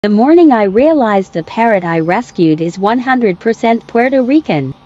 The morning I realized the parrot I rescued is 100% Puerto Rican.